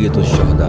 बक़ियतुश्शुहदा।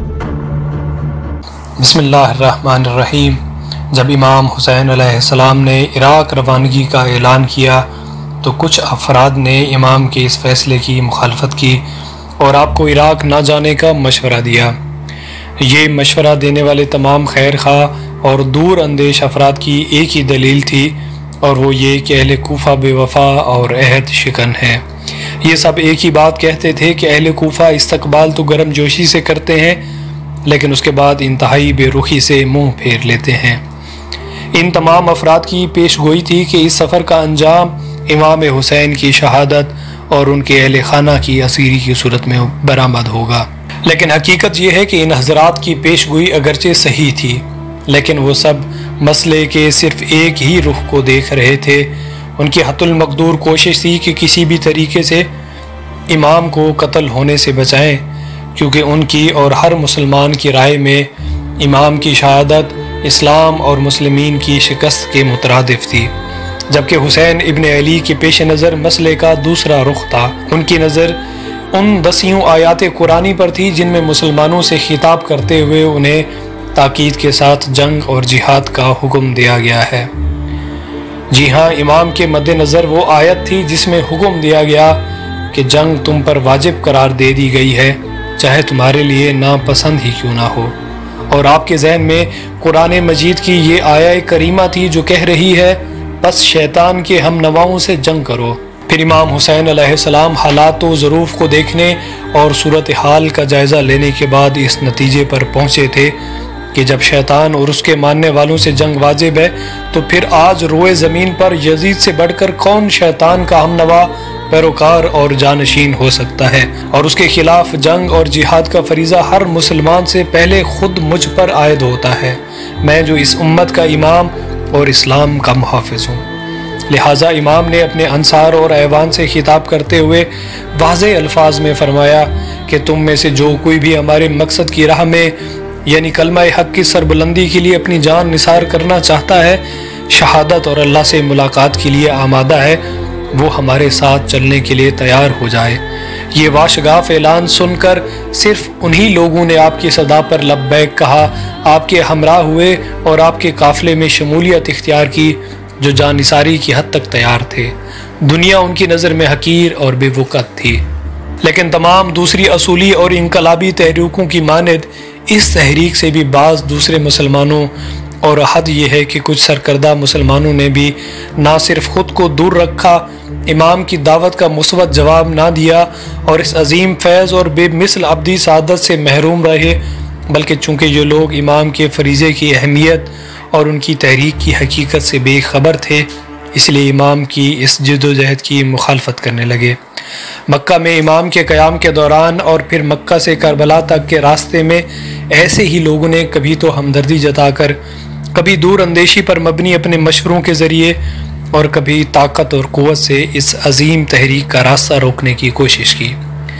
बिस्मिल्लाहिर्रहमानिर्रहीम। जब इमाम हुसैन अलैहिस्सलाम ने इराक़ रवानगी का ऐलान किया तो कुछ अफराद ने इमाम के इस फ़ैसले की मुखालफत की और आपको इराक़ ना जाने का मशवरा दिया। ये मशवरा देने वाले तमाम खैर खा और दूर अंदेश अफराद की एक ही दलील थी, और वो ये कि अहले कूफ़ा बेवफ़ा और अहद शिकन है। ये सब एक ही बात कहते थे कि अहले कूफ़ा इस्तकबाल तो गर्म जोशी से करते हैं, लेकिन उसके बाद इंतहाई बेरुखी से मुँह फेर लेते हैं। इन तमाम अफराद की पेश गोई थी कि इस सफ़र का अंजाम इमाम हुसैन की शहादत और उनके अहले खाना की असीरी की सूरत में बरामद होगा। लेकिन हकीकत यह है कि इन हज़रात की पेश गोई अगरचे सही थी, लेकिन वो सब मसले के सिर्फ़ एक ही रुख को देख रहे थे। उनकी हतुल मकदूर कोशिश थी कि किसी भी तरीके से इमाम को कत्ल होने से बचाएं, क्योंकि उनकी और हर मुसलमान की राय में इमाम की शहादत इस्लाम और मुस्लिमीन की शिकस्त के मुतरादिफ थी, जबकि हुसैन इब्न अली के पेश नज़र मसले का दूसरा रुख था। उनकी नज़र उन 10 आयात कुरानी पर थी जिनमें मुसलमानों से खिताब करते हुए उन्हें ताकीद के साथ जंग और जिहाद का हुक्म दिया गया है। जी हाँ, इमाम के मद्देनज़र वो आयत थी जिसमें हुक्म दिया गया कि जंग तुम पर वाजिब करार दे दी गई है, चाहे तुम्हारे लिए नापसंद ही क्यों ना हो। और आपके जहन में कुरान मजीद की ये आया करीमा थी जो कह रही है, बस शैतान के हम नवाओं से जंग करो। फिर इमाम हुसैन अलैहिस्सलाम हालात व ज़रूफ़ को देखने और सूरत हाल का जायज़ा लेने के बाद इस नतीजे पर पहुँचे थे कि जब शैतान और उसके मानने वालों से जंग वाजिब है, तो फिर आज रोए ज़मीन पर यजीद से बढ़कर कौन शैतान का हमनवा, पैरोकार और जानशीन हो सकता है। और उसके खिलाफ जंग और जिहाद का फरीज़ा हर मुसलमान से पहले खुद मुझ पर आयद होता है, मैं जो इस उम्मत का इमाम और इस्लाम का मुहाफ़िज़ हूँ। लिहाजा इमाम ने अपने अंसार और ऐवान से खिताब करते हुए वाज़े अल्फाज में फ़रमाया कि तुम में से जो कोई भी हमारे मकसद की राह में यानी कलमा हक़ की सरबुलंदी के लिए अपनी जान निसार करना चाहता है, शहादत और अल्लाह से मुलाकात के लिए आमादा है, वो हमारे साथ चलने के लिए तैयार हो जाए। ये वाशगाफ ऐलान सुनकर सिर्फ उन्हीं लोगों ने आपकी सदा पर लब्बैक कहा, आपके हमराह हुए और आपके काफ़िले में शमूलियत इख्तियार की जो जानिसारी की हद तक तैयार थे। दुनिया उनकी नज़र में हकीर और बेवक़्त थी, लेकिन तमाम दूसरी असूली और इनकलाबी तहरीकों की मानद इस तहरीक से भी बाज़ दूसरे मुसलमानों, और हद यह है कि कुछ सरकर्दा मुसलमानों ने भी ना सिर्फ ख़ुद को दूर रखा, इमाम की दावत का मुस्बत जवाब ना दिया और इस अजीम फैज़ और बेमिसल अब्दी सादत से महरूम रहे, बल्कि चूँकि ये लोग इमाम के फरीज़े की अहमियत और उनकी तहरीक की हकीकत से बेखबर थे, इसलिए इमाम की इस जद्दोजहद की मुखालफत करने लगे। मक्का में इमाम के क़याम के दौरान और फिर मक्का से करबला तक के रास्ते में ऐसे ही लोगों ने कभी तो हमदर्दी जताकर, कभी दूर अंदेशी पर मबनी अपने मशवरों के ज़रिए और कभी ताकत और क़ुव्वत से इस अजीम तहरीक का रास्ता रोकने की कोशिश की।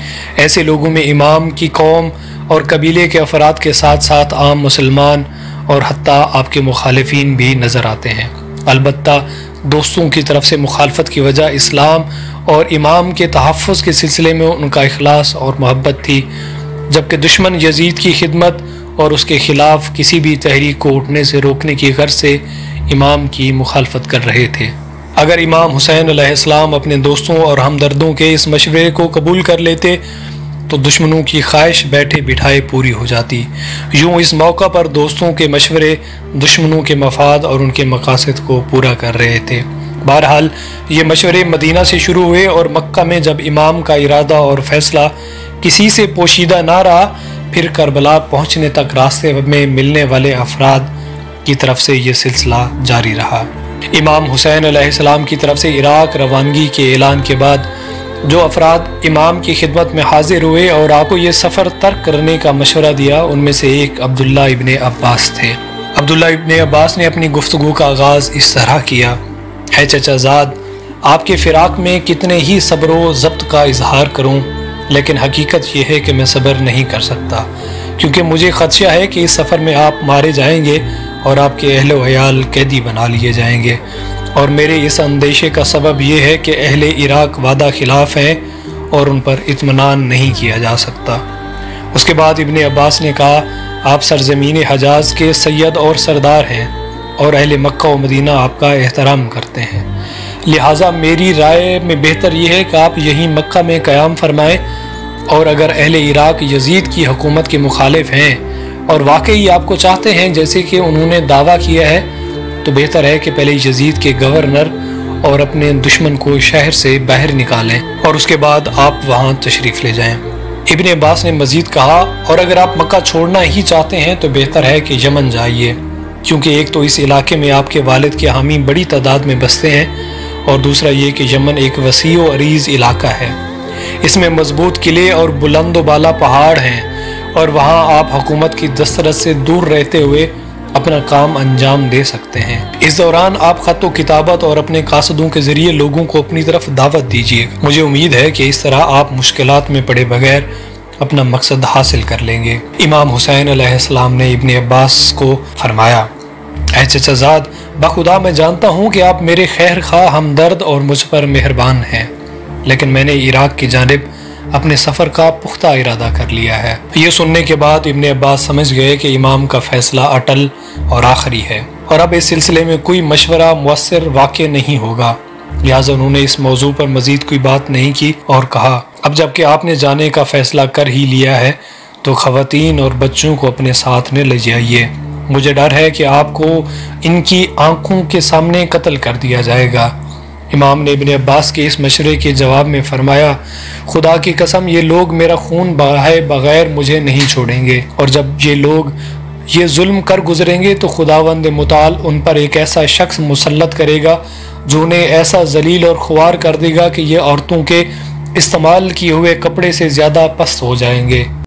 ऐसे लोगों में इमाम की कौम और कबीले के अफराद के साथ साथ आम मुसलमान और हत्ता आपके मुखालिफिन भी नज़र आते हैं। अलबत्ता दोस्तों की तरफ से मुखालफत की वजह इस्लाम और इमाम के तहफ़्फ़ुज़ के सिलसिले में उनका इखलास और मोहब्बत थी, जबकि दुश्मन यजीद की खिदमत और उसके ख़िलाफ़ किसी भी तहरीक को उठने से रोकने की गर्ज से इमाम की मुखालफत कर रहे थे। अगर इमाम हुसैन अलैहिस्सलाम अपने दोस्तों और हमदर्दों के इस मशवरे को कबूल कर लेते तो दुश्मनों की ख्वाहिश बैठे बिठाए पूरी हो जाती। यूँ इस मौका पर दोस्तों के मशवरे दुश्मनों के मफाद और उनके मकासद को पूरा कर रहे थे। बहरहाल ये मशवरे मदीना से शुरू हुए और मक्का में जब इमाम का इरादा और फ़ैसला किसी से पोशीदा ना रहा, फिर करबला पहुँचने तक रास्ते में मिलने वाले अफराद की तरफ से ये सिलसिला जारी रहा। इमाम हुसैन अलैहिस्सलाम की तरफ से इराक़ रवानगी के ऐलान के बाद जो अफराद इमाम की खिदमत में हाजिर हुए और आपको ये सफ़र तर्क करने का मशवरा दिया, उनमें से एक अब्दुल्ला इब्ने अब्बास थे। अब्दुल्ला इब्ने अब्बास ने अपनी गुफ्तगू का आगाज़ इस तरह किया, है चचाज़ाद, आपके फ़िराक़ में कितने ही सब्र व ज़ब्त का इजहार करूँ, लेकिन हकीकत यह है कि मैं सब्र नहीं कर सकता, क्योंकि मुझे ख़दशा है कि इस सफ़र में आप मारे जाएंगे और आपके अहल व अयाल कैदी बना लिए जाएंगे। और मेरे इस अंदेशे का सबब यह है कि अहले इराक़ वादा खिलाफ़ हैं और उन पर इत्मीनान नहीं किया जा सकता। उसके बाद इब्ने अब्बास ने कहा, आप सरजमीन हजाज के सैयद और सरदार हैं और अहले मक्का व मदीना आपका एहतराम करते हैं, लिहाजा मेरी राय में बेहतर यह है कि आप यहीं मक्का में क़याम फरमाएं, और अगर अहले इराक यजीद की हुकूमत के मुखालिफ हैं और वाकई आपको चाहते हैं जैसे कि उन्होंने दावा किया है, तो बेहतर है कि पहले यजीद के गवर्नर और अपने दुश्मन को शहर से बाहर निकालें और उसके बाद आप वहां तशरीफ़ ले जाएं। इब्ने अब्बास ने मज़ीद कहा, और अगर आप मक्का छोड़ना ही चाहते हैं तो बेहतर है कि यमन जाइए, क्योंकि एक तो इस इलाके में आपके वालिद के हामी बड़ी तादाद में बसते हैं, और दूसरा ये कि यमन एक वसी व अरीज़ इलाका है। इसमें मजबूत किले और बुलंद बाला पहाड़ हैं, और वहाँ आप हुकूमत की दस्तरस से दूर रहते हुए अपना काम अंजाम दे सकते हैं। इस दौरान आप ख़त व किताबत और अपने कासदों के ज़रिए लोगों को अपनी तरफ दावत दीजिए। मुझे उम्मीद है कि इस तरह आप मुश्किलात में पड़े बगैर अपना मकसद हासिल कर लेंगे। इमाम हुसैन अलैहिस्सलाम ने इब्ने अब्बास को फरमाया, ऐ चचाज़ाद, बखुदा मैं जानता हूँ कि आप मेरे खैर खा, हमदर्द और मुझ पर मेहरबान हैं, लेकिन मैंने इराक की जानिब अपने सफ़र का पुख्ता इरादा कर लिया है। ये सुनने के बाद इब्ने अब्बास समझ गए कि इमाम का फैसला अटल और आखिरी है, और अब इस सिलसिले में कोई मशवरा मुअस्सिर वाक़ई नहीं होगा। लिहाजा उन्होंने इस मौजू पर मज़ीद कोई बात नहीं की और कहा, अब जबकि आपने जाने का फ़ैसला कर ही लिया है तो ख़वातीन और बच्चों को अपने साथ में ले जाइए। मुझे डर है कि आपको इनकी आंखों के सामने कत्ल कर दिया जाएगा। इमाम ने इब्ने अब्बास के इस मशवरे के जवाब में फरमाया, खुदा की कसम, ये लोग मेरा खून बहाए बगैर मुझे नहीं छोड़ेंगे, और जब ये लोग ये जुल्म कर गुजरेंगे तो खुदावंद मुताल उन पर एक ऐसा शख्स मुसल्लत करेगा जो उन्हें ऐसा जलील और खुआर कर देगा कि ये औरतों के इस्तेमाल किए हुए कपड़े से ज़्यादा पस्त हो जाएंगे।